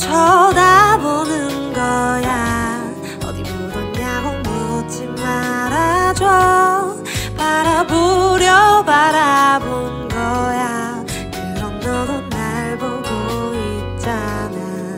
쳐다보는 거야. 어디 묻었냐고 묻지 말아줘. 바라보려 바라본 거야. 그럼 너도 날 보고 있잖아.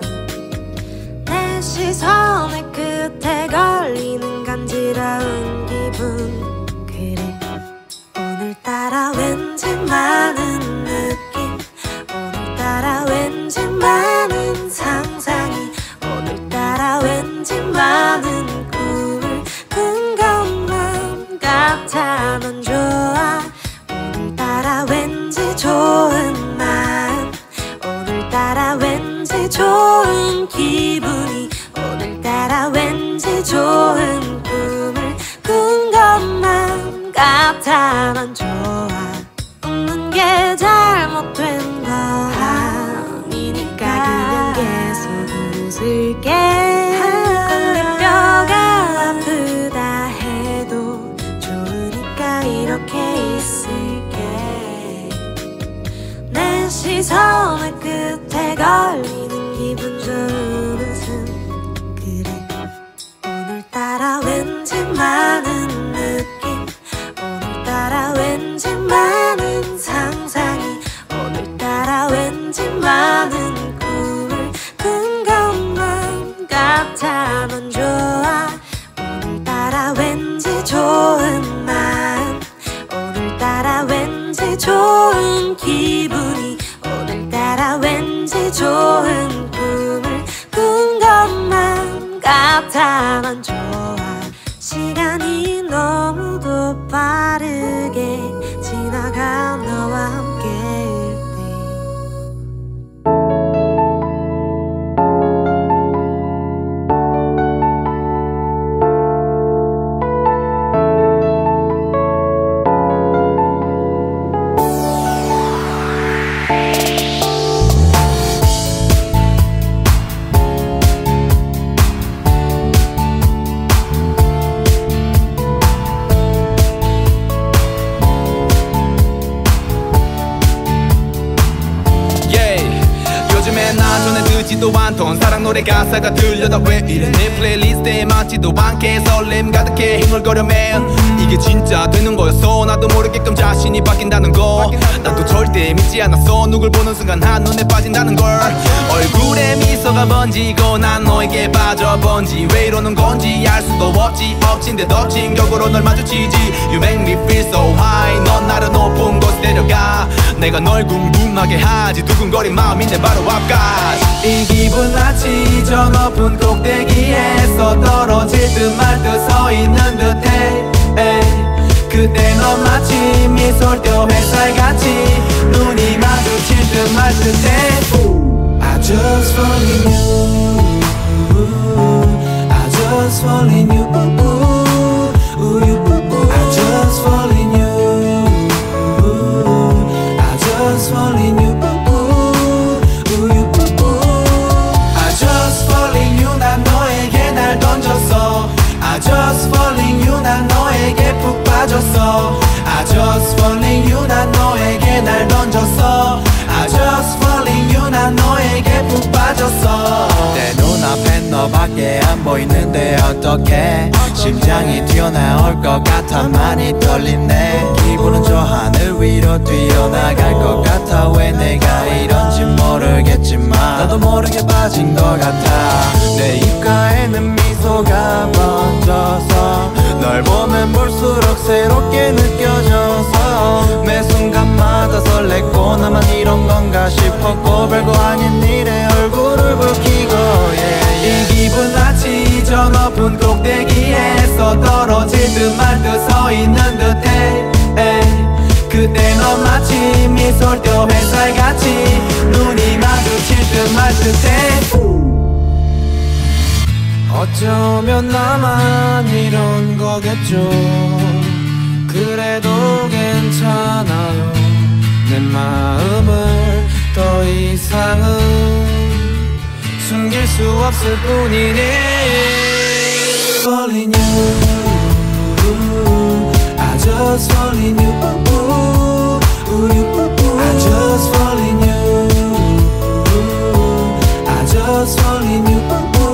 내 시선의 끝에 걸리는 간지러운 기분. 그래 오늘따라 왠지 많은 느낌. 오늘따라 왠지 많은 상상이. 오늘따라 왠지 많은 꿈을 꾼 것만 같아. 넌 좋아. 오늘따라 왠지 좋은 마음. 오늘따라 왠지 좋은 기분이. 오늘따라 왠지 좋은 꿈을 꾼 것만 같아. 난 좋아. 웃는 게 잘못된 거 아니니까 그냥 계속 웃을게. 내 뼈가 아프다 해도 좋으니까 이렇게 있을게. 내 시선의 끝에 걸리는 기분 좋은 웃음. 그래 오늘따라 왠지 많은 느낌. 오늘따라 왠지 많은 상상이. 오늘따라 왠지 많은 꿈을 꾼 것만 같아. 넌 좋아. 오늘따라 왠지 좋은 마음. 오늘따라 왠지 좋은 기분이. 오늘따라 왠지 좋은 꿈을 꾼 것만 같아. 난 좋아. 시간이 너무도 빠르게 지나가 너와 함께일 때. 듣지도 않던 사랑 노래 가사가 들려다 왜 이래. 내 플레이리스트에 맞지도 않게 설렘 가득해 흥얼거려 매일. 이게 진짜 되는 거였어. 나도 모르게끔 자신이 바뀐다는 거. 나도 절대 믿지 않았어. 누굴 보는 순간 한눈에 빠진다는 걸. 얼굴에 미소가 번지고 난 너에게 빠져본지. 왜 이러는 건지 알 수도 없지. 엎친 데 덮친 격으로 널 마주치지. You make me feel so high. 넌 나를 높은 곳에 데려가. 내가 널 궁금하게 하지. 두근거린 마음인데 바로 앞까지. 이 기분 마치 저 높은 꼭대기에서 떨어질 듯 말 듯 서 있는 듯해. 그때 넌 마치 미솔뼈 햇살같이 눈이 마주칠 듯 말 듯해. I just fall in you. I just fall in you. I just fall in you. I just fall in you. I just falling you. 난 너에게 푹 빠졌어. I just falling you. 난 너에게 날 던졌어. I just falling you. 난 너에게 푹 빠졌어. 내 눈앞엔 너밖에 안 보이는데 어떡해. 심장이 튀어나올 것 같아. 많이 떨리네. 기분은 저 하늘 위로 뛰어나갈 것 같아. 왜 내가 이런지 모르겠지만 나도 모르게 빠진 것 같아. 내 입가에는 미소가 번져서 널 보면 볼수록 새롭게 느껴져서 매 순간마다 설렜고 나만 이런 건가 싶었고 별거 아닌 일에 얼굴을 붉히고 이 기분 마치 저 높은 꼭대기에서 떨어질 듯 말 듯 서 있는 듯해. 그때 넌 마치 미솔뼈 햇살같이 눈이 마주칠 듯 말 듯해. 어쩌면 나만 이런 거겠죠. 그래도 괜찮아요. 내 마음을 더 이상은 숨길 수 없을 뿐이니. Fall in you. I just fall in you. I just fall in you. I just just falling you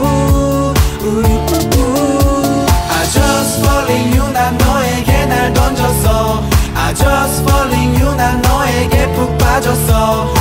I just falling you 난 너에게 날 던졌어 I just falling you 난 너에게 푹 빠졌어